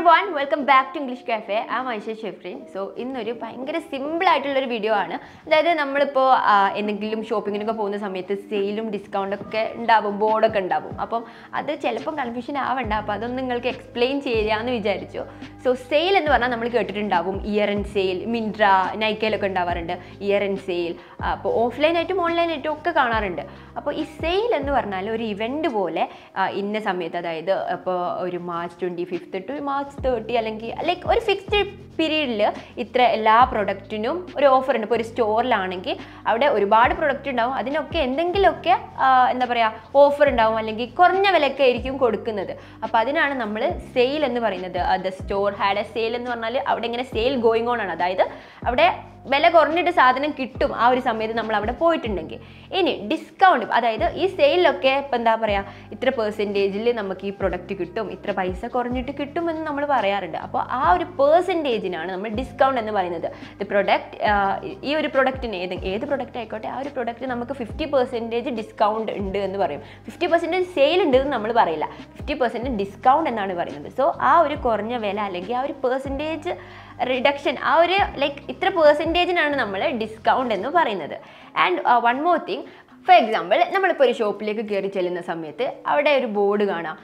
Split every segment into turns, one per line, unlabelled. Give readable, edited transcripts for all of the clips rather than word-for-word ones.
everyone, welcome back to English Cafe. I'm Aisha Shefrin. So, ഇന്നൊരു ഭയങ്കര simple ആയിട്ടുള്ള ഒരു വീഡിയോ ആണ്. അതായത് നമ്മളിപ്പോൾ എന്തെങ്കിലും ഷോപ്പിങ്ങിനൊക്കെ പോകുന്ന സമയത്ത് സെയിലും ഡിസ്കൗണ്ട് ഒക്കെ ഉണ്ടാവും, ബോർഡൊക്കെ ഉണ്ടാവും. അപ്പം അത് ചിലപ്പം കൺഫ്യൂഷൻ ആവണ്ട. അപ്പോൾ അതൊന്നും നിങ്ങൾക്ക് എക്സ്പ്ലെയിൻ ചെയ്യാമെന്ന് വിചാരിച്ചു. സോ സെയിൽ എന്ന് പറഞ്ഞാൽ നമ്മൾ കേട്ടിട്ടുണ്ടാവും ഇയർ എൻഡ് സെയിൽ, മിൻട്ര, നൈക്കയിലൊക്കെ ഉണ്ടാവാറുണ്ട് ഇയർ എൻഡ് സെയിൽ. അപ്പോൾ ഓഫ്ലൈനായിട്ടും ഓൺലൈനായിട്ടും ഒക്കെ കാണാറുണ്ട്. അപ്പോൾ ഈ സെയിൽ എന്ന് പറഞ്ഞാൽ ഒരു ഇവൻറ്റ് പോലെ ഇന്ന സമയത്ത്, അതായത് ഇപ്പോൾ ഒരു മാർച്ച് 25 ടു മാർച്ച് 30 അല്ലെങ്കിൽ ലൈക്ക് ഒരു ഫിക്സ്ഡ് പീരീഡിൽ ഇത്ര എല്ലാ പ്രൊഡക്റ്റിനും ഒരു ഓഫർ ഉണ്ട്. ഇപ്പോൾ ഒരു സ്റ്റോറിലാണെങ്കിൽ അവിടെ ഒരുപാട് പ്രൊഡക്റ്റ് ഉണ്ടാവും, അതിനൊക്കെ എന്തെങ്കിലുമൊക്കെ എന്താ പറയുക ഓഫർ ഉണ്ടാവും, അല്ലെങ്കിൽ കുറഞ്ഞ വിലയൊക്കെ ആയിരിക്കും കൊടുക്കുന്നത്. അപ്പോൾ അതിനാണ് നമ്മൾ സെയിൽ എന്ന് പറയുന്നത്. The store had a sale എന്ന് പറഞ്ഞാൽ അവിടെ ഇങ്ങനെ സെയിൽ ഗോയിങ് ഓൺ ആണ്, അതായത് അവിടെ വില കുറഞ്ഞിട്ട് സാധനം കിട്ടും ആ ഒരു സമയത്ത് നമ്മൾ അവിടെ പോയിട്ടുണ്ടെങ്കിൽ. ഇനി ഡിസ്കൗണ്ട്, അതായത് ഈ സെയിലൊക്കെ ഇപ്പം എന്താ പറയുക, ഇത്ര പെർസെൻറ്റേജിൽ നമുക്ക് ഈ പ്രൊഡക്റ്റ് കിട്ടും, ഇത്ര പൈസ കുറഞ്ഞിട്ട് കിട്ടുമെന്ന് നമ്മൾ പറയാറുണ്ട്. അപ്പോൾ ആ ഒരു പെർസെൻറ്റേജിനാണ് നമ്മൾ ഡിസ്കൗണ്ട് എന്ന് പറയുന്നത്. ദ പ്രൊഡക്റ്റ്, ഈ ഒരു പ്രൊഡക്റ്റിന് ഏത് പ്രൊഡക്റ്റ് ആയിക്കോട്ടെ, ആ ഒരു പ്രൊഡക്റ്റ് നമുക്ക് 50% ഡിസ്കൗണ്ട് ഉണ്ട് എന്ന് പറയും. 50% സെയിൽ ഉണ്ട് എന്ന് നമ്മൾ പറയില്ല, 50% ഡിസ്കൗണ്ട് എന്നാണ് പറയുന്നത്. സോ ആ ഒരു കുറഞ്ഞ വില അല്ലെങ്കിൽ ആ ഒരു പെർസെൻറ്റേജ് റിഡക്ഷൻ, ആ ഒരു ലൈക്ക് ഇത്ര പെർസെൻറ്റേജിനാണ് നമ്മൾ ഡിസ്കൗണ്ട് എന്ന് പറയുന്നത്. And one more thing, for example നമ്മളിപ്പോൾ ഒരു ഷോപ്പിലേക്ക് കയറി ചെല്ലുന്ന സമയത്ത് അവിടെ ഒരു ബോർഡ് കാണാം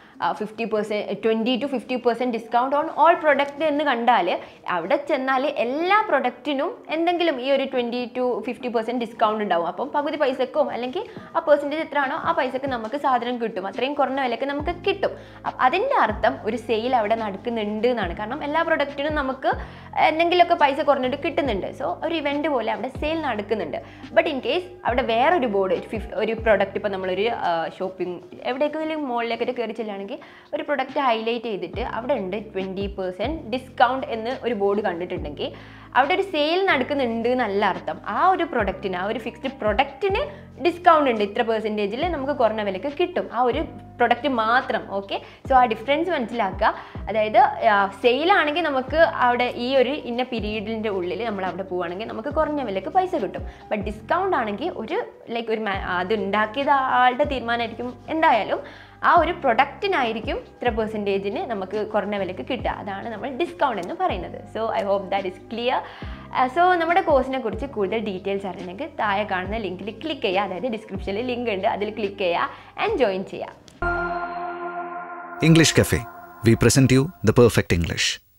20 to 50% discount on all product എന്ന് കണ്ടാൽ അവിടെ ചെന്നാൽ എല്ലാ പ്രൊഡക്റ്റിനും എന്തെങ്കിലും ഈ ഒരു 20 to 50% ഡിസ്കൗണ്ട് ഉണ്ടാവും. അപ്പം പകുതി പൈസക്കും അല്ലെങ്കിൽ ആ പെർസെൻറ്റേജ് എത്രയാണോ ആ പൈസക്ക് നമുക്ക് സാധനം കിട്ടും, അത്രയും കുറഞ്ഞ വിലക്ക് നമുക്ക് കിട്ടും. അതിൻ്റെ അർത്ഥം ഒരു സെയിൽ അവിടെ നടക്കുന്നുണ്ട് എന്നാണ്. കാരണം എല്ലാ പ്രൊഡക്റ്റിനും നമുക്ക് എന്തെങ്കിലുമൊക്കെ പൈസ കുറഞ്ഞിട്ട് കിട്ടുന്നുണ്ട്. സോ ഒരു ഇവൻറ്റ് പോലെ അവിടെ സെയിൽ നടക്കുന്നുണ്ട്. ബട്ട് ഇൻ കേസ് അവിടെ വേറൊരു ബോർഡ്, ഒരു പ്രൊഡക്റ്റ്, ഇപ്പോൾ നമ്മളൊരു ഷോപ്പിംഗ് എവിടേക്കെങ്കിലും മോളിലേക്കൊക്കെ കയറി ചെല്ലുകയാണെങ്കിൽ ഒരു പ്രൊഡക്റ്റ് ഹൈലൈറ്റ് ചെയ്തിട്ട് അവിടെ ഉണ്ട് 20% ഡിസ്കൗണ്ട് എന്ന് ഒരു ബോർഡ് കണ്ടിട്ടുണ്ടെങ്കിൽ അവിടെ ഒരു സെയിൽ നടക്കുന്നുണ്ട് എന്നല്ല അർത്ഥം. ആ ഒരു പ്രൊഡക്റ്റിന്, ആ ഒരു ഫിക്സ്ഡ് പ്രൊഡക്റ്റിന് ഡിസ്കൗണ്ട് ഉണ്ട്, ഇത്ര പെർസെൻറ്റേജിൽ നമുക്ക് കുറഞ്ഞ വിലക്ക് കിട്ടും, ആ ഒരു പ്രൊഡക്റ്റ് മാത്രം. ഓക്കെ, സോ ആ ഡിഫറൻസ് മനസ്സിലാക്കുക. അതായത് സെയിലാണെങ്കിൽ നമുക്ക് അവിടെ ഈ ഒരു ഇന്ന പീരീഡിൻ്റെ ഉള്ളിൽ നമ്മൾ അവിടെ പോവുകയാണെങ്കിൽ നമുക്ക് കുറഞ്ഞ വിലക്ക് പൈസ കിട്ടും. ബട്ട് ഡിസ്കൗണ്ട് ആണെങ്കിൽ ഒരു ലൈക്ക് ഒരു അത് ഉണ്ടാക്കിയത് ആളുടെ തീരുമാനമായിരിക്കും. എന്തായാലും ആ ഒരു പ്രൊഡക്റ്റിനായിരിക്കും ഇത്ര പെർസെൻറ്റേജിന് നമുക്ക് കുറഞ്ഞ വിലക്ക് കിട്ടുക. അതാണ് നമ്മൾ ഡിസ്കൗണ്ട് എന്ന് പറയുന്നത്. So I hope that is clear. So നമ്മുടെ കോഴ്സിനെ കുറിച്ച് കൂടുതൽ ഡീറ്റെയിൽസ് അറിയണമെങ്കിൽ താഴെ കാണുന്ന ലിങ്കിൽ ക്ലിക്ക് ചെയ്യുക, അതായത് ഡിസ്ക്രിപ്ഷനിൽ ലിങ്ക് ഉണ്ട്, അതിൽ ക്ലിക്ക് ചെയ്യുക ആൻഡ് ജോയിൻ ചെയ്യുക.
English Cafe. We present you the perfect English.